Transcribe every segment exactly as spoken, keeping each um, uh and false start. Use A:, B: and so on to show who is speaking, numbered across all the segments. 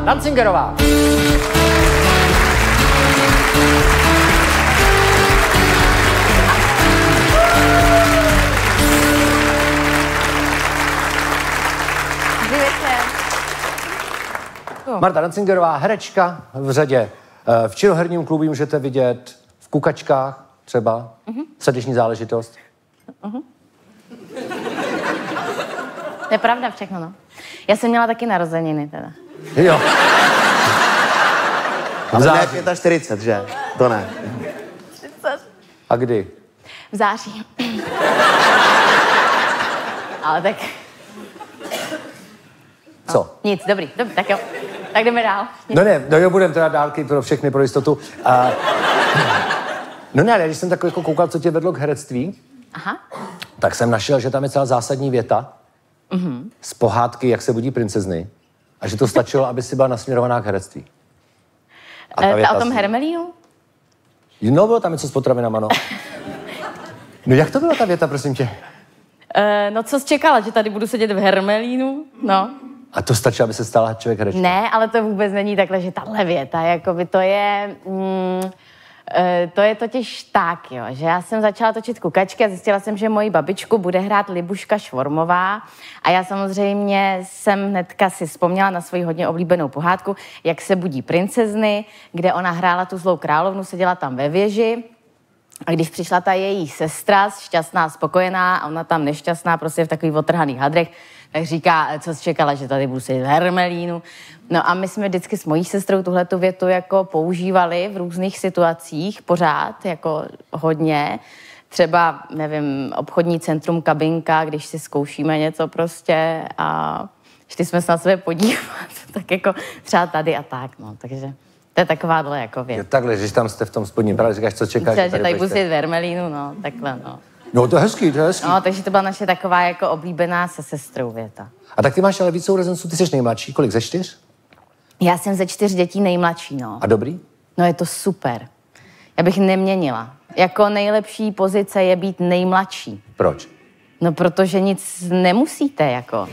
A: Dancingerová. Marta Dancingerová, herečka v řadě. V činoherním klubu můžete vidět, v Kukačkách třeba, uh-huh. Srdeční záležitost.
B: Uh-huh. To je pravda všechno, no. Já jsem měla taky narozeniny teda.
A: Jo.
C: Ale ne čtyřicet pět, že? To ne.
B: třicet.
A: A kdy?
B: V září. Ale tak...
A: Co?
B: No, nic, dobrý, dobrý, tak jo. Tak jdeme dál.
A: No ne, no jo, budeme teda dálky pro všechny, pro jistotu. A... No ne, ale když jsem tak jako koukal, co tě vedlo k herectví,
B: aha.
A: Tak jsem našel, že tam je celá zásadní věta
B: mm-hmm.
A: z pohádky Jak se budí princezny a že to stačilo, aby si byla nasměrovaná k herectví.
B: A ta, ta o tom Hermelínu?
A: No, bylo tam něco s potravinama, no. No jak to byla ta věta, prosím tě?
B: Uh, no co jsi čekala, že tady budu sedět v Hermelínu? No.
A: A to stačí, aby se stala člověk herečka?
B: Ne, ale to vůbec není takhle, že tahle věta, jakoby to je... Mm, to je totiž tak, jo, že já jsem začala točit Kukačky a zjistila jsem, že moji babičku bude hrát Libuška Švormová a já samozřejmě jsem hnedka si vzpomněla na svoji hodně oblíbenou pohádku Jak se budí princezny, kde ona hrála tu zlou královnu, seděla tam ve věži a když přišla ta její sestra, šťastná, spokojená a ona tam nešťastná, prostě v takových otrhaných hadrech, tak říká, co jsi čekala, že tady budu sedět v Hermelínu. No a my jsme vždycky s mojí sestrou tuhletu větu jako používali v různých situacích pořád, jako hodně. Třeba, nevím, obchodní centrum, kabinka, když si zkoušíme něco prostě a šli jsme se na sebe podívat, tak jako třeba tady a tak, no, takže to je takováhle jako věc.
A: Jo, takhle, že tam jste v tom spodním právě říkáš, co čekáš.
B: Třeba, že tady budu sedět v Hermelínu, no, takhle, no.
A: No, to je hezký, to je hezký.
B: No, takže to byla naše taková jako oblíbená se sestrou věta.
A: A tak ty máš ale víc sourozenců, ty jsi nejmladší, kolik, ze čtyř?
B: Já jsem ze čtyř dětí nejmladší, no.
A: A dobrý?
B: No je to super. Já bych neměnila. Jako nejlepší pozice je být nejmladší.
A: Proč?
B: No protože nic nemusíte, jako.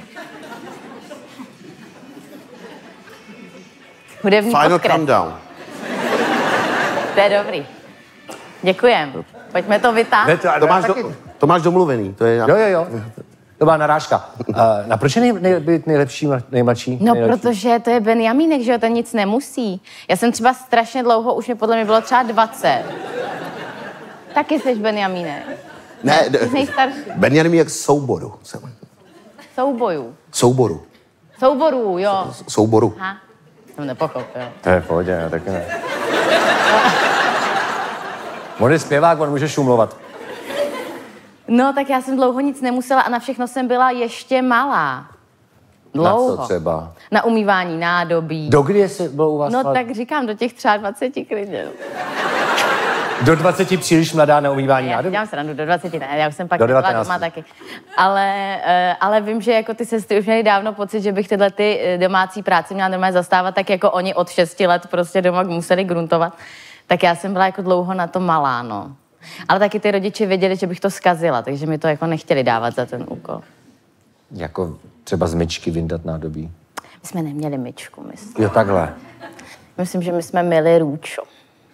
B: Hudební
C: Final
B: podkres.
C: countdown.
B: To je dobrý. Děkujem. Pojďme to vytáhnout.
C: To, to, máš do, to máš domluvený. To je...
A: Jo, jo, jo. To byla narážka. Uh, na proč je nej, nej, být nejlepší, nejmladší?
B: No,
A: nejlepší?
B: protože to je Benjamínek, že jo, ten nic nemusí. Já jsem třeba strašně dlouho, už mi podle mě bylo třeba dvacet. Taky jsi Benjamínek.
C: Ne,
B: Jsi nejstarší.
C: Benjamínek souboru.
B: Soubojů.
C: Souboru.
B: Souborů, jo.
C: Souboru.
B: Aha, jsem nepochopil.
A: To je v pohodě, já taky ne. On je zpěvák, on může šumlovat.
B: No, tak já jsem dlouho nic nemusela a na všechno jsem byla ještě malá. Dlouho.
A: Na co třeba?
B: Na umývání nádobí.
A: Do kdy jsi bylo u vás?
B: No
A: mlad...
B: tak říkám, do těch třeba dvaceti klidně.
A: Do dvaceti příliš mladá na umývání
B: Já
A: nádobí?
B: dělám srandu, do dvaceti ne, já už jsem pak
A: Do
B: byla
A: devatenácti.
B: doma taky. Ale, uh, ale vím, že jako ty sestry už měly dávno pocit, že bych tyhle ty domácí práce měla normálně zastávat, tak jako oni od šesti let prostě doma museli gruntovat. Tak já jsem byla jako dlouho na to malá, no. Ale taky ty rodiče věděli, že bych to zkazila, takže mi to jako nechtěli dávat za ten úkol.
A: Jako třeba z myčky vyndat nádobí.
B: My jsme neměli myčku, myslím.
A: Jo, takhle.
B: Myslím, že my jsme měli růčo.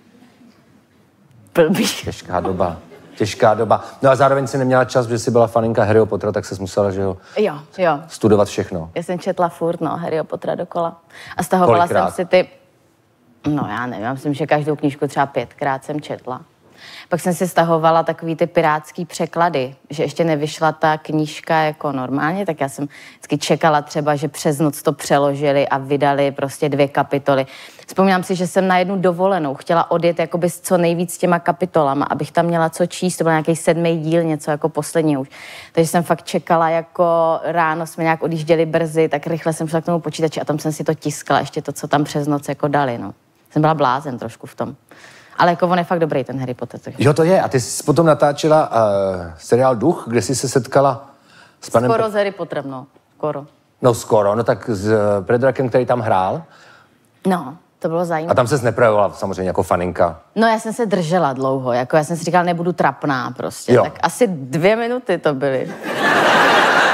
B: Blbý.
A: Těžká doba. Těžká doba. No a zároveň si neměla čas, že jsi byla faninka Harryho Pottera, tak ses musela, že jo,
B: Jo, jo.
A: studovat všechno.
B: Já jsem četla furt, no, Harryho Pottera dokola. A stahovala
A: Kolikrát?
B: jsem si ty... No já nevím, já myslím, že každou knížku třeba pětkrát jsem četla. Pak jsem si stahovala takový ty pirátský překlady, že ještě nevyšla ta knížka jako normálně, tak já jsem vždycky čekala třeba, že přes noc to přeložili a vydali prostě dvě kapitoly. Vzpomínám si, že jsem na jednu dovolenou chtěla odjet jakoby s co nejvíc těma kapitolama, abych tam měla co číst, to byl nějaký sedmý díl, něco jako poslední už. Takže jsem fakt čekala, jako ráno jsme nějak odjížděli brzy, tak rychle jsem šla k tomu počítači a tam jsem si to tiskla, ještě to, co tam přes noc jako dali, no. Jsem byla blázen trošku v tom. Ale jako on je fakt dobrý, ten Harry Potter. Takže.
A: Jo, to je. A ty jsi potom natáčela uh, seriál Duch, kde jsi se setkala s panem...
B: Skoro s Harry Potterem, no. Skoro.
A: No skoro, no tak s uh, Predrakem, který tam hrál.
B: No, to bylo zajímavé.
A: A tam ses neprojevovala samozřejmě jako faninka.
B: No já jsem se držela dlouho, jako já jsem si říkala, nebudu trapná prostě.
A: Jo.
B: Tak asi dvě minuty to byly.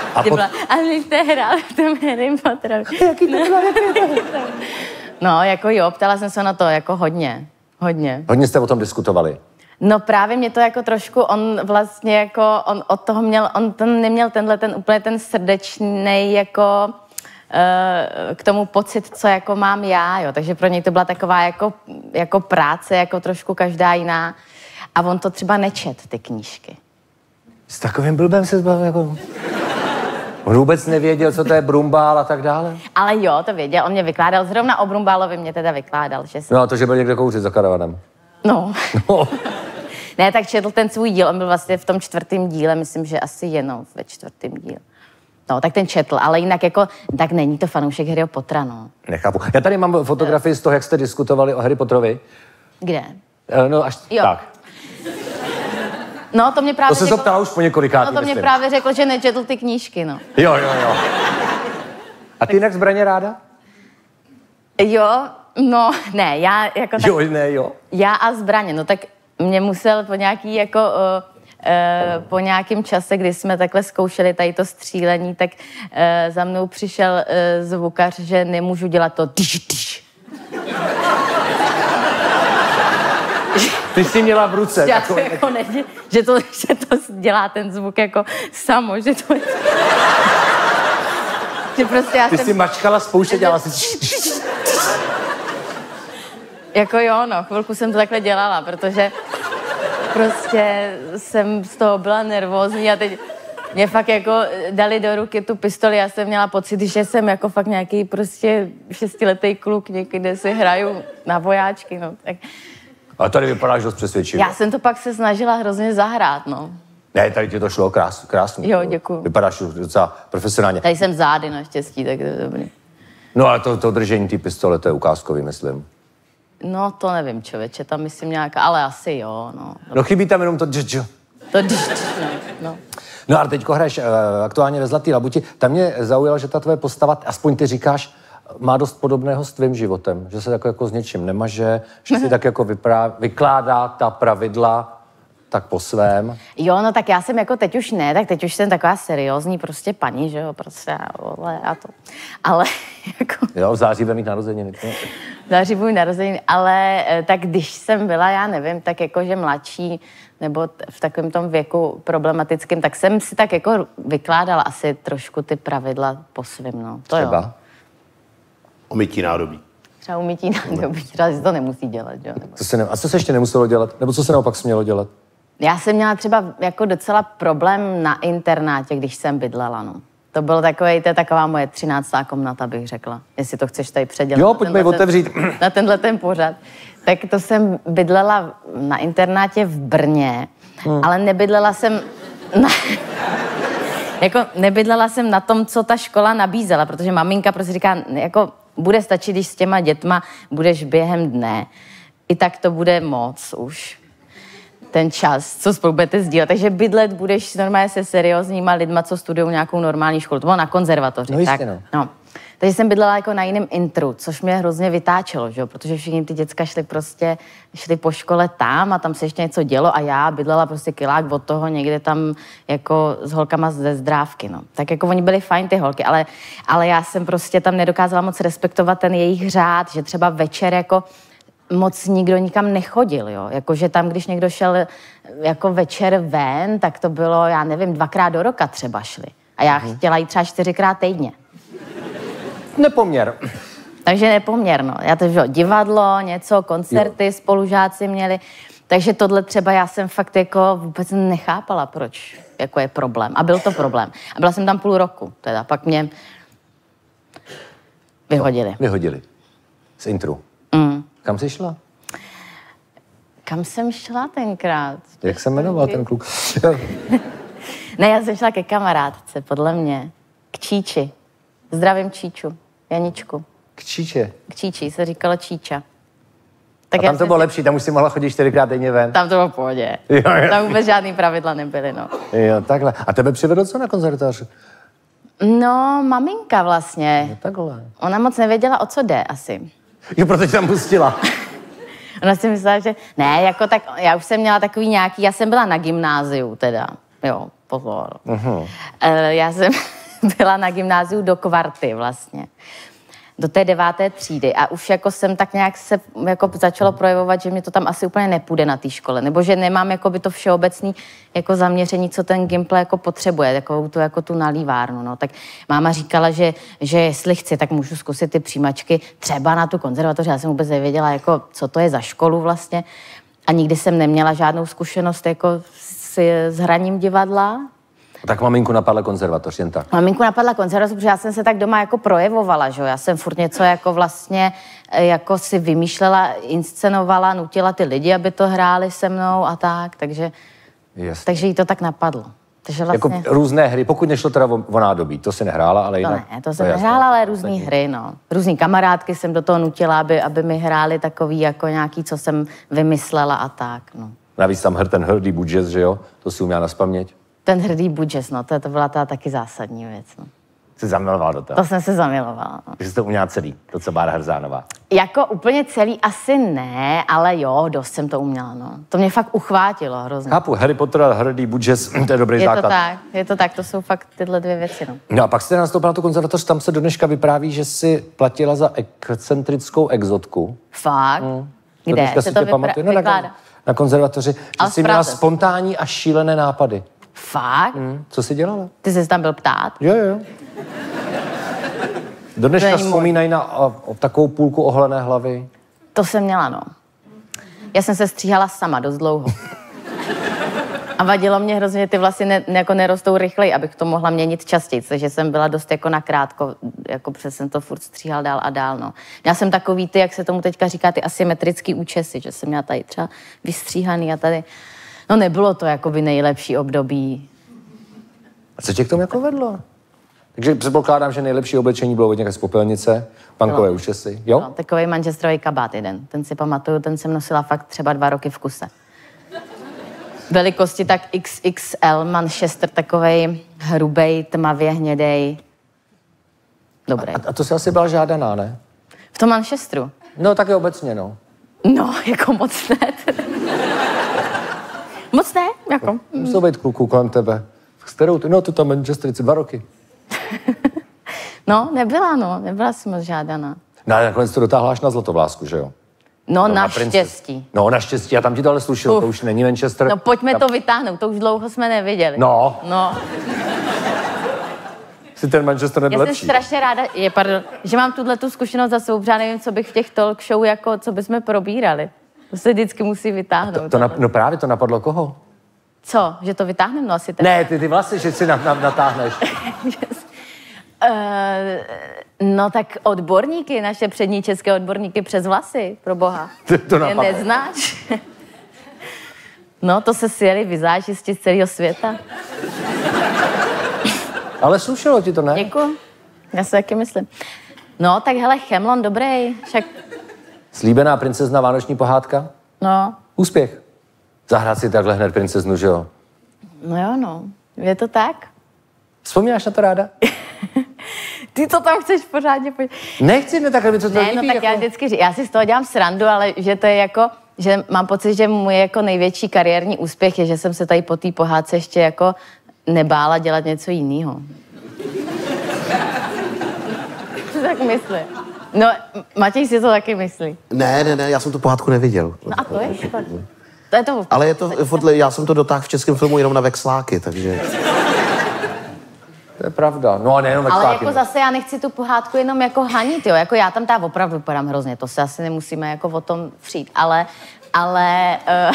A: A
B: Ty
A: pot...
B: byla, a vy jste hráli v tom Harry Potterovi.
A: Jaký to bylo, jaký to bylo?
B: No, jako jo, ptala jsem se na to, jako hodně, hodně.
A: Hodně jste o tom diskutovali.
B: No právě mě to jako trošku, on vlastně jako, on od toho měl, on ten neměl tenhle ten úplně ten srdečný jako uh, k tomu pocit, co jako mám já, jo. Takže pro něj to byla taková jako, jako práce, jako trošku každá jiná. A on to třeba nečet, ty knížky.
A: S takovým blbem se zbavil jako... On vůbec nevěděl, co to je brumbál a tak dále.
B: Ale jo, to věděl, on mě vykládal, zrovna o Brumbálovi mě teda vykládal, že jsem...
A: No a to, že byl někde kouřit za karavanem.
B: No.
A: No.
B: Ne, tak četl ten svůj díl, on byl vlastně v tom čtvrtém díle, myslím, že asi jenom ve čtvrtém díle. No, tak ten četl, ale jinak jako, tak není to fanoušek Harryho Pottera, no.
A: Nechápu. Já tady mám fotografii z toho, jak jste diskutovali o Harry Potterovi.
B: Kde?
A: No až
B: Jo.
A: tak.
B: No, to mě právě
A: To se
B: řekl...
A: to ptala už po několikátý,
B: No, to mě
A: myslím.
B: právě řekl, že nečetl ty knížky, no.
A: Jo, jo, jo. A ty jinak zbraně ráda?
B: Jo, no, ne, já jako tak...
A: Jo, ne, jo.
B: Já a zbraně, no tak mě musel po nějaký jako... Uh, Uh, po nějakém čase, kdy jsme takhle zkoušeli tady to střílení, tak uh, za mnou přišel uh, zvukař, že nemůžu dělat to tyš, tyš.
A: Ty jsi měla v ruce.
B: Já
A: takový...
B: to jako nedě, že, to, že to dělá ten zvuk jako samo, že to je... že prostě já
A: Ty
B: jsem...
A: jsi mačkala spouště, dělala si...
B: Jako jo, no, chvilku jsem to takhle dělala, protože prostě jsem z toho byla nervózní a teď mě fakt jako dali do ruky tu pistoli, já jsem měla pocit, že jsem jako fakt nějaký prostě šestiletý kluk, někde si hraju na vojáčky, no, tak...
A: Ale tady vypadáš dost přesvědčivě.
B: Já jsem to pak se snažila hrozně zahrát, no.
A: Ne, tady ti to šlo krás, krásně.
B: Jo, děkuju.
A: Vypadáš docela profesionálně.
B: Tady jsem zády naštěstí, tak to je dobrý.
A: No ale to, to držení té pistole, to je ukázkový, myslím.
B: No, to nevím, člověče, tam myslím nějaká, ale asi jo, no.
A: No chybí tam jenom to dž,
B: To dž, no, no.
A: No a teďko hraješ uh, aktuálně ve Zlatý labuti. Tam mě zaujalo, že ta tvoje postava, aspoň ty říkáš, má dost podobného s tvým životem. Že se tak jako s něčím nemaže, že si tak jako vyprá, vykládá ta pravidla tak po svém.
B: Jo, no tak já jsem jako teď už ne, tak teď už jsem taková seriózní prostě paní, že jo, prostě vole, a to. Ale jako...
A: Jo, v září bude mít narozeniny.
B: V září budu narozeniny, ale tak když jsem byla, já nevím, tak jakože mladší, nebo t- v takovém tom věku problematickém, tak jsem si tak jako vykládala asi trošku ty pravidla po svým, no. To
A: Třeba?
B: Jo.
C: Umytí nádobí.
B: Třeba umytí nádobí, třeba si to nemusí dělat, jo. Nebo...
A: Co se ne... A co se ještě nemuselo dělat? Nebo co se naopak smělo dělat?
B: Já jsem měla třeba jako docela problém na internátě, když jsem bydlela, no. To bylo takový, to je taková moje třináctá komnata, bych řekla. Jestli to chceš tady předělat.
A: Jo, pojďme otevřít.
B: Na tenhle ten pořad. Tak to jsem bydlela na internátě v Brně, hmm. ale nebydlela jsem na... jako nebydlela jsem na tom, co ta škola nabízela, protože maminka prostě říká, jako bude stačit, když s těma dětma budeš během dne. I tak to bude moc už. Ten čas, co spolu budete sdílet. Takže bydlet budeš normálně se seriózníma lidma, co studují nějakou normální školu. To bylo na konzervatoři.
A: No jistě,
B: tak,
A: no.
B: no. Takže jsem bydlela jako na jiném intru, což mě hrozně vytáčelo, že? Protože všichni ty děcka šli prostě, šli po škole tam a tam se ještě něco dělo a já bydlela prostě kilák od toho někde tam jako s holkama ze Zdrávky, no. Tak jako oni byli fajn ty holky, ale, ale já jsem prostě tam nedokázala moc respektovat ten jejich řád, že třeba večer jako moc nikdo nikam nechodil, jo. Jakože tam, když někdo šel jako večer ven, tak to bylo, já nevím, dvakrát do roka třeba šli. A já hmm. chtěla jít třeba čtyřikrát týdně.
A: Nepoměr.
B: Takže nepoměr, no. Já to, že divadlo, něco, koncerty jo. Spolužáci měli. Takže tohle třeba já jsem fakt jako vůbec nechápala, proč jako je problém. A byl to problém. A byla jsem tam půl roku, teda. Pak mě vyhodili.
A: No, vyhodili. Z intru.
B: Mm.
A: Kam jsi šla?
B: Kam jsem šla tenkrát?
A: Jak se jmenoval ten kluk?
B: Ne, já jsem šla ke kamarádce, podle mě. K Číči. Zdravím Číču. Janičku.
A: K Číče.
B: K Číči se říkalo Číča. Tak
A: a tam to bylo si... lepší, tam už si mohla chodit čtyřikrát denně ven.
B: Tam to bylo v pohodě.
A: Jo, jo.
B: Tam vůbec žádný pravidla nebyly, no.
A: Jo, takhle. A tebe přivedl co na konzervatoř?
B: No, maminka vlastně.
A: No, takhle.
B: Ona moc nevěděla, o co jde asi.
A: Jo, proto tě tam pustila.
B: Ona si myslela, že ne, jako tak, já už jsem měla takový nějaký, já jsem byla na gymnáziu teda, jo, pozor. Uh-huh. Uh, já jsem, byla na gymnáziu do kvarty vlastně. Do té deváté třídy a už jako jsem tak nějak se jako začalo projevovat, že mi to tam asi úplně nepůjde na té škole, nebo že nemám jako by to všeobecný jako zaměření, co ten Gimpl jako potřebuje, takovou tu, jako tu nalívárnu, no. Tak máma říkala, že, že jestli chci, tak můžu zkusit ty přijímačky třeba na tu konzervatoř, já jsem vůbec nevěděla, jako, co to je za školu vlastně a nikdy jsem neměla žádnou zkušenost jako s, s hraním divadla.
A: Tak maminku napadla konzervatoř, jen tak.
B: Maminku napadla konzervatoř, protože já jsem se tak doma jako projevovala, že jo. Já jsem furt něco jako vlastně jako si vymýšlela, inscenovala, nutila ty lidi, aby to hráli se mnou a tak, takže, takže jí to tak napadlo. Takže
A: vlastně... Jako různé hry, pokud nešlo teda o, o nádobí, to si nehrála, ale jinak...
B: To ne, to jsem to nehrála, ale různé hry, no. Různý kamarádky jsem do toho nutila, aby, aby mi hráli takový jako nějaký, co jsem vymyslela a tak, no.
A: Navíc tam hr ten hrdý budžes, že jo, to si uměla nazpaměť.
B: Ten hrdý budžes, no, to, to byla ta taky zásadní věc, no.
A: Jsi zamilovala do toho?
B: To jsem se zamilovala, no.
A: Takže jsi to uměla celý, to, co Bára Hrzánová.
B: Jako úplně celý asi ne, ale jo, dost jsem to uměla, no. To mě fakt uchvátilo hrozně.
A: Chápu, Harry Potter a hrdý budžes, to je dobrý
B: je
A: základ.
B: Je to tak, je to tak, to jsou fakt tyhle dvě věci, no.
A: No a pak jste nastoupila na tu konzervatoř, tam se do dneška vypráví, že jsi platila za excentrickou exotku.
B: Fakt? Hmm. Kde?
A: Dneška si to vypra- no, na, na konzervatoři, že jsi měla spontánní a šílené nápady.
B: Fakt?
A: Hmm. Co jsi dělala?
B: Ty jsi tam byl ptát?
A: Jo, jo. Do dneška vzpomínají na o, o takovou půlku oholené hlavy.
B: To jsem měla, no. Já jsem se stříhala sama dost dlouho. A vadilo mě hrozně, že ty vlasy ne, jako nerostou rychleji, abych to mohla měnit častěji, takže jsem byla dost jako nakrátko, jako přes jsem to furt stříhal dál a dál, no. Já jsem takový ty, jak se tomu teďka říká, ty asymetrický účesy, že jsem měla tady třeba vystříhaný a tady, no nebylo to jakoby nejlepší období.
A: A co tě k tomu jako vedlo? Takže předpokládám, že nejlepší oblečení bylo od nějaké z popelnice, punkové účesy, jo?
B: No, takový manchesterový kabát jeden, ten si pamatuju, ten jsem nosila fakt třeba dva roky v kuse. Velikosti tak iks iks el, Manchester, takovej hrubej, tmavě hnědej. Dobrý.
A: A, a to si asi byla žádaná, ne?
B: V tom Manchesteru?
A: No, tak je obecně, no.
B: No, jako moc ne. Moc ne, jako.
A: No, musel být kluků kolem tebe. S kterou ty? No, tu tam Manchesterici dva roky.
B: No, nebyla, no. Nebyla jsem moc žádaná.
A: No, ale nakonec to dotáhla až na Zlatovlásku, že jo?
B: No, no naštěstí.
A: No, naštěstí. A tam ti to ale slušilo, Uf. To už není Manchester.
B: No, pojďme
A: tam...
B: to vytáhnout, to už dlouho jsme neviděli.
A: No.
B: No.
A: Si ten Manchester nebyl lepší.
B: Já jsem strašně ráda, je, pardon, že mám tuhle tu zkušenost za sebou, protože nevím, co bych v těch talk show, jako, co bychom probírali. To se vždycky musí vytáhnout.
A: To, to na, no právě to napadlo koho?
B: Co? Že to vytáhneme? No asi tak.
A: Ne, ty, ty vlasy, že si na, na, natáhneš.
B: Uh, no tak odborníky, naše přední české odborníky přes vlasy, pro boha.
A: To, to
B: je neznáš? No, to se sjeli vizážisti z celého světa.
A: Ale slušelo ti to, ne?
B: Děkuju. Já si taky myslím. No, tak hele, Chemlon, dobrý. Však...
A: Slíbená princezna, vánoční pohádka?
B: No.
A: Úspěch. Zahrát si takhle hned princeznu, že jo?
B: No jo, no. Je to tak?
A: Vzpomínáš na to ráda?
B: Ty to tam chceš pořádně pojít.
A: Nechci, ne, takhle mi to
B: ne,
A: líbí.
B: no tak
A: jako...
B: já vždycky říkám, já si z toho dělám srandu, ale že to je jako, že mám pocit, že můj jako největší kariérní úspěch je, že jsem se tady po té pohádce ještě jako nebála dělat něco jiného. Co tak myslí? No, Matěj si to taky myslí.
C: Ne, ne, ne, já jsem tu pohádku neviděl.
B: No a to je špatně. To je to...
C: Ale je to, fotle, já jsem to dotáhl v českém filmu jenom na veksláky, takže...
A: To je pravda. No a nejenom veksláky.
B: Ale jako zase já nechci tu pohádku jenom jako hanit, jo. Jako já tam tá opravdu vypadám hrozně, to se asi nemusíme jako o tom přijít. Ale, ale...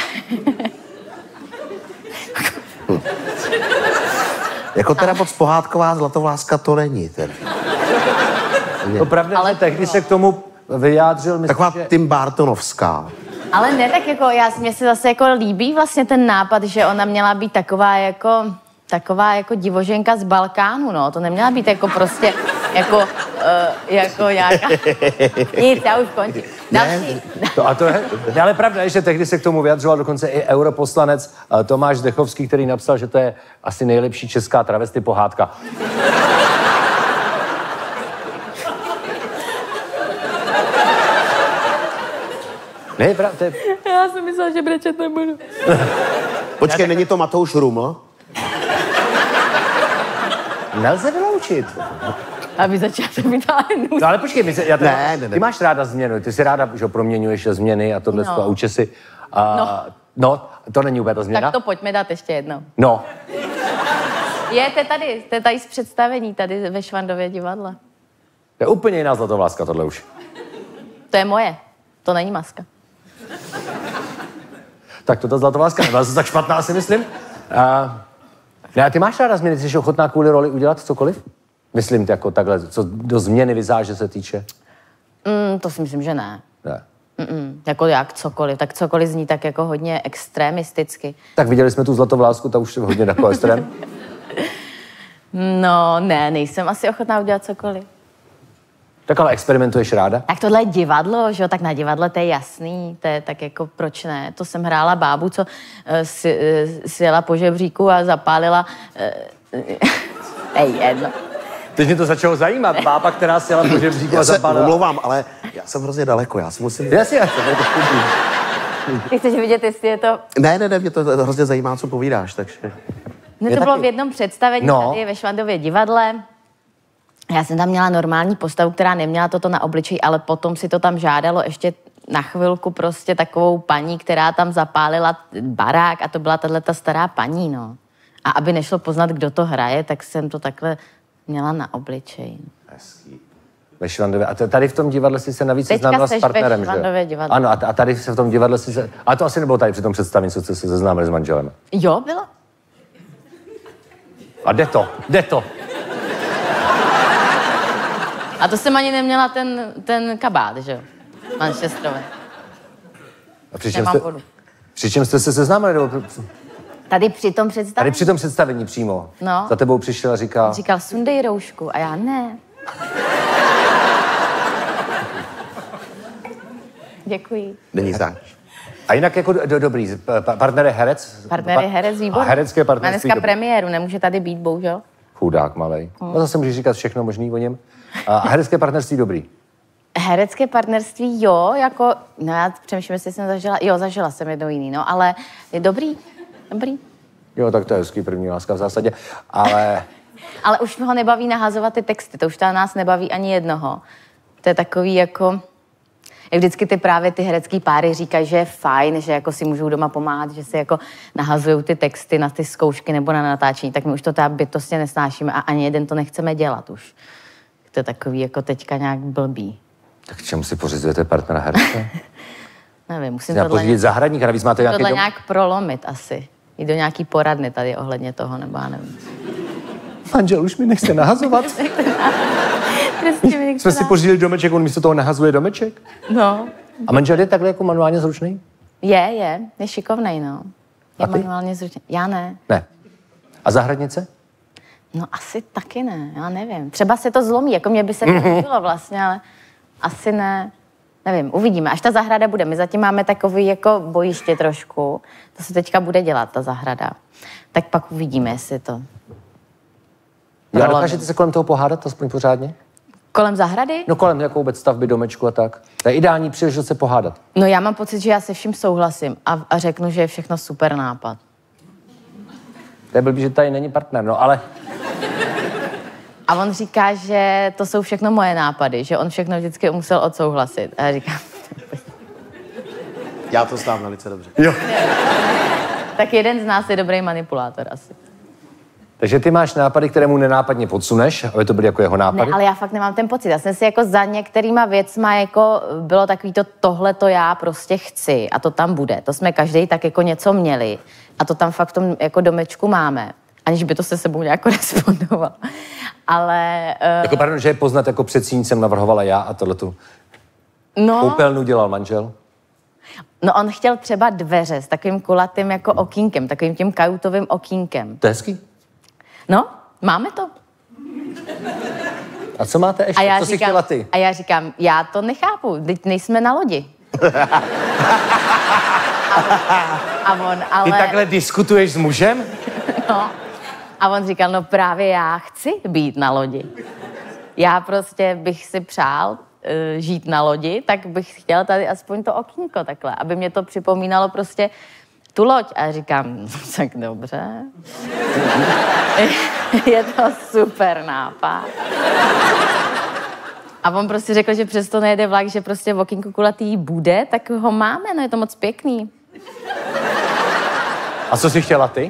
B: Uh...
C: jako teda moc pohádková Zlatovláska to není, teda.
A: To pravda, ale že tehdy se k tomu vyjádřil... Myslím,
C: taková
A: že...
C: Tim Burtonovská.
B: Ale ne, tak jako já, mně se zase jako líbí vlastně ten nápad, že ona měla být taková jako, taková jako divoženka z Balkánu, no. To neměla být jako prostě, jako, uh, jako nějaká... Nic, já už končím. Další.
A: To, a to je, ale pravda je, že tehdy se k tomu vyjadřoval dokonce i europoslanec uh, Tomáš Zdechovský, který napsal, že to je asi nejlepší česká travesty pohádka. Ne, pravda, to je...
B: Já jsem myslela, že brečet nebudu.
C: Počkej, není to Matouš Ruml?
A: Nelze vyloučit.
C: točit.
B: Aby začala to vytáhnout.
A: No ale počkej, my se, já teda,
C: Ne, ne, ne.
A: ty máš ráda změnu, ty si ráda, že proměňuješ změny a tohle
B: No.
A: no. a účesy. A,
B: No.
A: no, to není úplně ta změna.
B: Tak to pojďme dát ještě jednou.
A: No,
B: Je, to je tady, to je tady z představení, tady ve Švandově divadle.
A: to je úplně jiná Zlatovláska tohle už.
B: To je moje, to není maska.
A: Tak to ta Zlatovláska nebyla zase tak špatná, si myslím. A, ne, a ty máš ráda změny, ty jsi ochotná kvůli roli udělat cokoliv? Myslím, ty jako takhle, co do změny vizáže se týče.
B: Mm, to si myslím, že ne.
A: Ne.
B: Mm-mm, jako jak cokoliv, tak cokoliv zní tak jako hodně extremisticky.
A: Tak viděli jsme tu Zlatovlásku, ta už je hodně taková extrém.
B: No ne, nejsem asi ochotná udělat cokoliv.
A: Tak ale experimentuješ ráda?
B: Tak tohle je divadlo, že jo, tak na divadle to je jasný, to je tak jako proč ne. To jsem hrála bábu, co uh, si, uh, si jela po žebříku a zapálila... Uh, Ej, jedno.
A: Teď mě to začalo zajímat. Bába, která si jela po žebříku a
C: Já se
A: zapálila.
C: omlouvám, ale já jsem hrozně daleko, já si musím...
A: Jasně, jasně.
B: Ty chceš vidět, jestli je to...
C: Ne, ne, ne, mě to hrozně zajímá, co povídáš, takže...
B: No
A: Je
B: to bylo
A: taky-
B: v jednom představení
A: No.
B: tady ve Švandově divadle. Já jsem tam měla normální postavu, která neměla toto na obličeji, ale potom si to tam žádalo ještě na chvilku prostě takovou paní, která tam zapálila barák a to byla tato stará paní, no. A aby nešlo poznat, kdo to hraje, tak jsem to takhle měla na obličeji.
A: Hezký. Ve Švandově. A t- tady v tom divadle jsi se navíc
B: Teďka
A: seznámila
B: seš
A: s partnerem,
B: ve
A: že jo?
B: Švandově divadle.
A: Ano, a, t- a tady se v tom divadle si se... A to asi nebylo tady při tom představení, co jste se seznámili s manželem.
B: Jo, bylo?
A: A jde to, jde to.
B: A to jsem ani neměla ten, ten kabát, že jo? Manchesterový.
A: A při čem,
B: Nemám
A: jste,
B: vodu.
A: při čem jste se seznámili? Nebo...
B: Tady při tom představení
A: Tady při tom představení přímo.
B: No.
A: Za tebou přišel a říká...
B: říkal, sundej roušku. A já ne. Děkuji.
C: Není zač.
A: A jinak jako do, dobrý, pa- partner je herec?
B: Partner je herec, výborný.
A: A herecké
B: Má
A: partnerství.
B: dneska
A: dobrý.
B: premiéru, nemůže tady být, bohužel.
A: Chudák malej. No zase můžeš říkat všechno možný o něm. A herecké partnerství dobrý.
B: Herecké partnerství, jo, jako, no já přemýšlím, jestli jsem zažila, jo, zažila jsem jednou jiný, no, ale je dobrý, dobrý.
A: Jo, tak to je hezký první láska v zásadě. Ale
B: Ale už ho nebaví nahazovat ty texty, to už ta nás nebaví ani jednoho. To je takový jako, jak vždycky ty právě ty herecký páry říkají, že je fajn, že jako si můžou doma pomáhat, že si jako nahazují ty texty na ty zkoušky nebo na natáčení, tak my už to teda bytostně nesnášíme a ani jeden to nechceme dělat už. To je takový jako teďka nějak blbý.
A: tak čemu si pořizujete partnera herce?
B: Nevím, musím
A: Já
B: tohle,
A: pořídit zahradník a navíc máte nějaký
B: tohle
A: dom...
B: nějak prolomit asi. Jít do nějaký poradny tady ohledně toho, nebo já nevím.
A: Manžel už mi nechce nahazovat.
B: Prostě mi
A: Jsme si pořídili domeček, on místo toho nahazuje domeček.
B: No,
A: A manžel je takhle jako manuálně zručný?
B: je, je, je šikovnej, no. Je
A: A ty?
B: manuálně zručný. Já ne.
A: Ne. A zahradnice?
B: No asi taky ne, já nevím. Třeba se to zlomí, jako mě by se to líbilo vlastně, ale asi ne. Nevím, uvidíme, až ta zahrada bude. My zatím máme takový jako bojiště trošku. To se teďka bude dělat, ta zahrada. Tak pak uvidíme, jestli to...
A: Já
B: Prolomím.
A: dokážete se kolem toho pohádat aspoň pořádně?
B: Kolem zahrady?
A: No kolem jako vůbec stavby domečku a tak. To je ideální příležitost se pohádat.
B: No já mám pocit, že já se vším souhlasím a, a řeknu, že je všechno super nápad.
A: To je blbý, že tady není partner, no ale...
B: A on říká, že to jsou všechno moje nápady, že on všechno vždycky musel odsouhlasit. A já říkám,
C: Já to znám velice dobře.
A: Jo.
B: tak jeden z nás je dobrý manipulátor asi.
A: Takže ty máš nápady, které mu nenápadně podsuneš, aby to byly jako jeho nápady?
B: Ne, ale já fakt nemám ten pocit. Já jsem si jako za některýma věcma jako bylo takový to, tohle to já prostě chci a to tam bude. To jsme každý tak jako něco měli a to tam fakt v tom jako domečku máme. Aniž by to se sebou nějak korespondovalo. Ale uh,
A: Jako pardon, že je poznat, jako před síň navrhovala já a tohletu
B: no,
A: koupelnu dělal manžel.
B: no on chtěl třeba dveře s takovým kulatým jako okýnkem, takovým tím kajutovým okýnkem.
A: To je hezký.
B: No, máme to.
A: A co máte ještě?
B: A já
A: co jsi
B: říkám,
A: chtěla ty?
B: A já říkám, já to nechápu, teď nejsme na lodi. a, on, a on, ale...
A: Ty takhle diskutuješ s mužem?
B: No. A on říkal, no právě já chci být na lodi. Já prostě bych si přál uh, žít na lodi, tak bych chtěl tady aspoň to okýnko takhle, aby mě to připomínalo prostě tu loď. A říkám, no, tak dobře. Je to super nápad. A on prostě řekl, že přesto nejede vlak, že prostě v okýnku kulatý bude, tak ho máme, no je to moc pěkný.
A: A co jsi chtěla ty?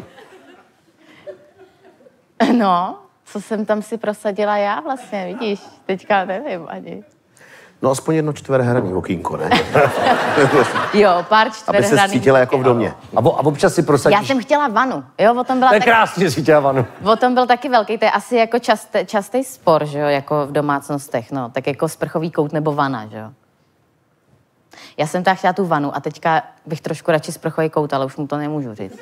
B: No, co jsem tam si prosadila já vlastně, vidíš, teďka nevím ani.
C: No aspoň jedno čtverhraný okýnko, ne?
B: Jo, pár
C: Aby
B: čtverhraných.
C: se cítila jako v domě.
A: A, a občas si prosadíš...
B: Já jsem chtěla vanu, jo, o tom byla
A: To je
B: taky,
A: krásně, si chtěla vanu.
B: o tom byl taky velký, to je asi jako častý, častý spor, že jo, jako v domácnostech, no, tak jako sprchový kout nebo vana, že jo. Já jsem tak chtěla tu vanu a teďka bych trošku radši sprchový kout, ale už mu to nemůžu říct.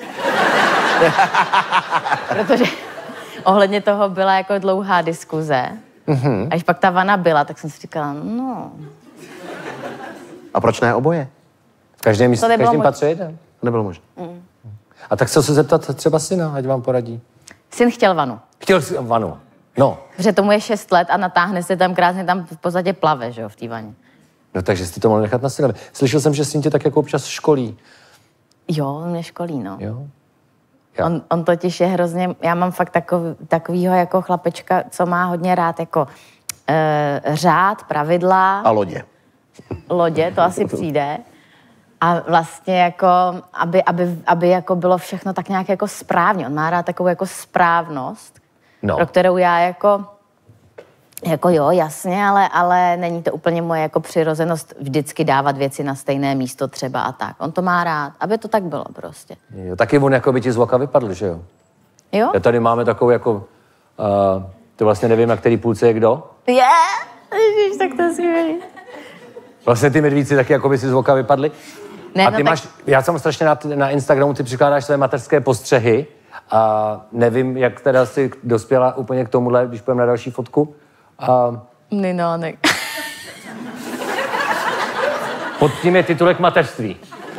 B: Protože ohledně toho byla jako dlouhá diskuze. Mm-hmm. A když pak ta vana byla, tak jsem si říkala, no...
C: A proč ne oboje?
A: V každém, místě, v každém
B: mož...
A: patře jeden.
C: Nebylo možné.
B: Mm.
A: A tak se se zeptat třeba syna, ať vám poradí.
B: Syn chtěl vanu.
A: Chtěl jsi vanu. No.
B: Protože tomu je šest let a natáhne se tam krásně, tam v podstatě plave, že jo, v té vaně.
A: No takže jsi to mohl nechat na synovi. Slyšel jsem, že syn tě tak jako občas školí.
B: Jo, on mě školí, no.
A: Jo? Já.
B: On, on totiž je hrozně, já mám fakt takový, takovýho jako chlapečka, co má hodně rád jako e, řád, pravidla,
C: A lodě.
B: lodě, to asi přijde. A vlastně jako, aby, aby, aby jako bylo všechno tak nějak jako správně. On má rád takovou jako správnost,
A: No.
B: pro kterou já jako, jako jo, jasně, ale, ale není to úplně moje jako přirozenost vždycky dávat věci na stejné místo třeba a tak. On to má rád, aby to tak bylo prostě.
A: Jo, taky on jako by ti z voka vypadl, že jo?
B: Jo?
A: Já tady máme takovou jako... Uh, to vlastně nevím, na který půlce je kdo.
B: Je, ježiš, tak to si věří.
A: Vlastně ty medvíci taky jako by si z voka vypadly.
B: Ne,
A: A
B: no
A: ty
B: tak-
A: máš, já jsem strašně na, na Instagramu, ty přikládáš své mateřské postřehy a nevím, jak teda si dospěla úplně k tomuhle, když půjdeme na další fotku. A
B: No, ne.
A: pod tím je titulek mateřství.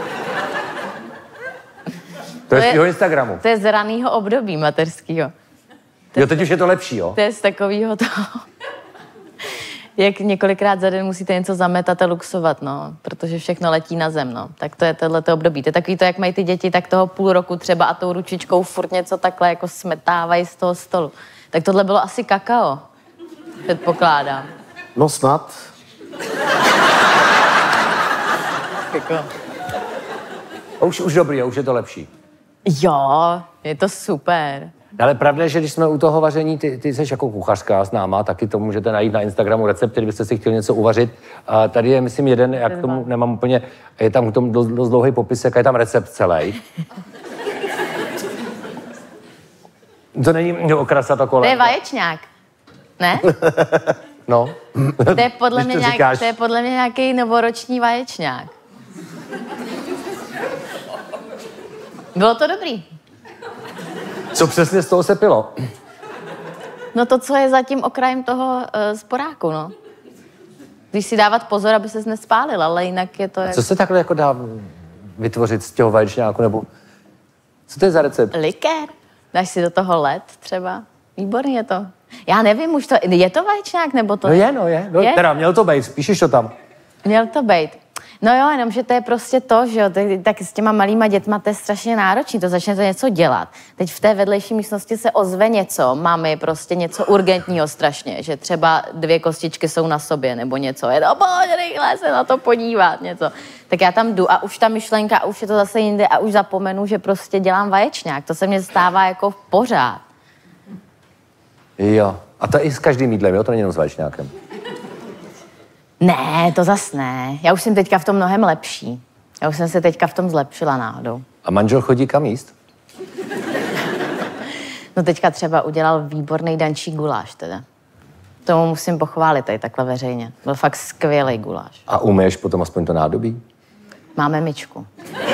A: To je z
B: je-
A: tvýho Instagramu.
B: To je z ranýho období mateřského.
A: Jo, teď už je to lepší, jo?
B: To je z takového toho, jak několikrát za den musíte něco zametat a luxovat, no, protože všechno letí na zem, no. Tak to je tohleto období. To je takový to, jak mají ty děti, tak toho půl roku třeba a tou ručičkou furt něco takhle jako smetávají z toho stolu. Tak tohle bylo asi kakao, předpokládám.
C: No snad.
B: Jako.
A: A už, už dobrý, jo, už je to lepší.
B: Jo, je to super.
A: Ale pravda je, že když jsme u toho vaření, ty, ty jsi jako kuchařka známá, taky to můžete najít na Instagramu recept, kdybyste si chtěli něco uvařit. A tady je, myslím, jeden, jak k tomu nemám úplně, je tam k tomu dost, dost dlouhý popis, jak je tam recept celý. To není okrasa to
B: To
A: kolem.
B: je vaječňák, ne?
A: No.
B: To je podle,
A: Když
B: mě,
A: to
B: nějak,
A: říkáš.
B: to je podle mě nějaký novoroční vaječňák. Bylo to dobrý.
A: Co přesně z toho se pilo?
B: No to, co je za tím okrajem toho uh, sporáku, no. Když si dávat pozor, aby ses nespálil, ale jinak je to... Jak...
A: Co se takhle jako dá vytvořit z těho vaječňáku, nebo... Co to je za recept?
B: Likér. Dáš si do toho led třeba. Výborný je to. Já nevím už to... Je to vaječňák, nebo to...
A: No je, no je. No,
B: Je?
A: teda, měl to být, píšeš to tam.
B: Měl to být. No jo, jenom, že to je prostě to, že jo, tak, tak s těma malýma dětma to je strašně náročný, to začne to něco dělat. Teď v té vedlejší místnosti se ozve něco, máme prostě něco urgentního strašně, že třeba dvě kostičky jsou na sobě nebo něco, je to, pojď rychle se na to podívat, něco. Tak já tam jdu a už ta myšlenka, a už je to zase jinde a už zapomenu, že prostě dělám vaječňák, to se mně stává jako pořád.
A: Jo. A to i s každým jídlem, jo? To není jenom s vaječňákem.
B: Ne, to zas ne. Já už jsem teďka v tom mnohem lepší. Já už jsem se teďka v tom zlepšila náhodou.
A: A manžel chodí kam jíst?
B: No teďka třeba udělal výborný dančí guláš teda. Tomu musím pochválit tady takhle veřejně. Byl fakt skvělý guláš.
A: A umyješ potom aspoň to nádobí?
B: Máme myčku.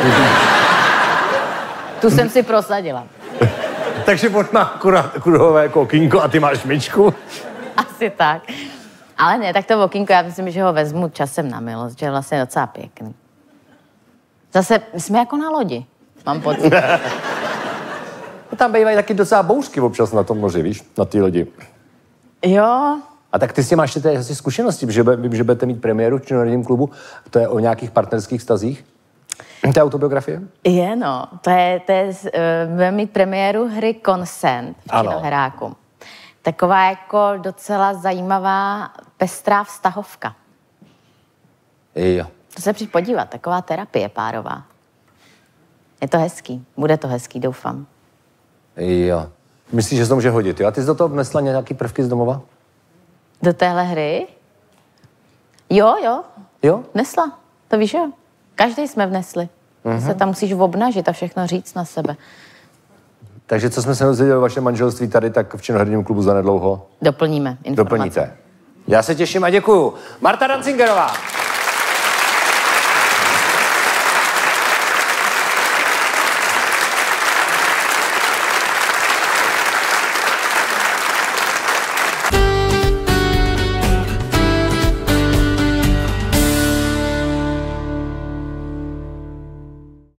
B: Tu jsem si prosadila.
A: Takže on má akurát kruhové kokínko a ty máš myčku?
B: Asi tak. Ale ne, tak to okýnko, já myslím, že ho vezmu časem na milost, že je vlastně docela pěkný. Zase jsme jako na lodi, mám pocit.
A: No, tam bývají taky docela bouřky občas na tom moři, víš, na ty lodi.
B: Jo,
A: A tak ty si máš ty asi zkušenosti, že, vím, že budete mít premiéru v činoherním klubu, to je o nějakých partnerských vztazích? To je autobiografie?
B: Je, no. To je, to je, uh, bude mít premiéru hry Consent v Činoheráku. Taková jako docela zajímavá, pestrá vztahovka.
A: Jo.
B: To se přijď podívat, taková terapie párová. Je to hezký, bude to hezký, doufám.
A: Jo. Myslíš, že se to může hodit, jo? A ty jsi do toho vnesla nějaký prvky z domova?
B: Do téhle hry? Jo, jo.
A: Jo?
B: Vnesla, to víš, jo. Každý jsme vnesli. Mm-hmm. Se tam musíš obnažit a všechno říct na sebe.
A: Takže co jsme se dozvěděli o vašem manželství tady, tak v Činoherním klubu zanedlouho
B: Doplníme informace.
A: Doplníte. Já se těším a děkuju. Marta Dancingerová.